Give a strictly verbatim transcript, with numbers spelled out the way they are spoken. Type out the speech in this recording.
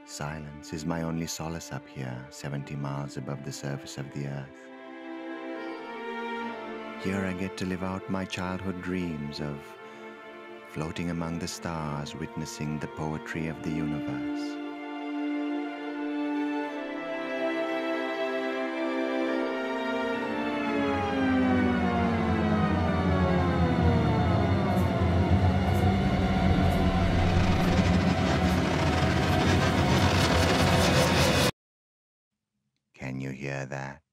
Silence is my only solace up here, seventy miles above the surface of the earth. Here I get to live out my childhood dreams of floating among the stars, witnessing the poetry of the universe. Can you hear that?